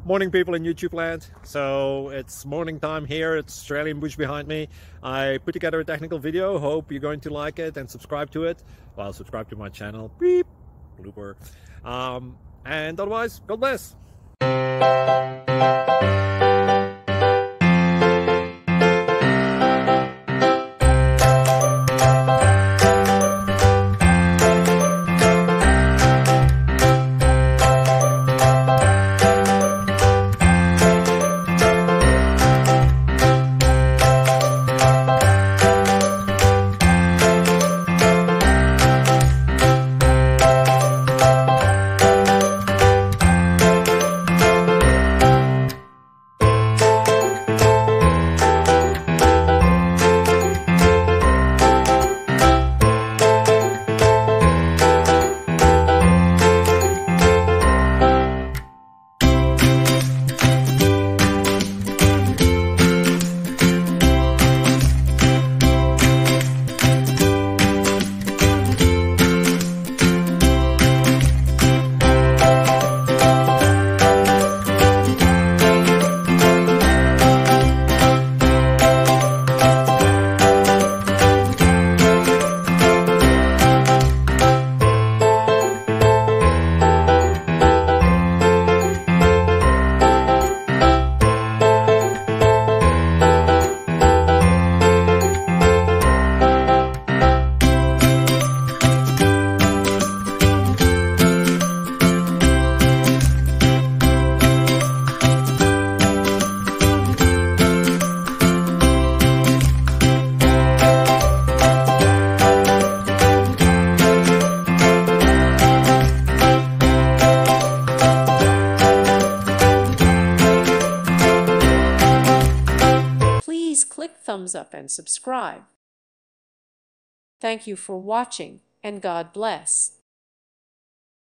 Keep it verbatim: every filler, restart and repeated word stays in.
Morning, people in YouTube land. So it's morning time here. It's Australian bush behind me. I put together a technical video. Hope you're going to like it and subscribe to it. Well, subscribe to my channel. Beep. Blooper. Um, and otherwise, God bless. Please click thumbs up and subscribe. Thank you for watching, and God bless.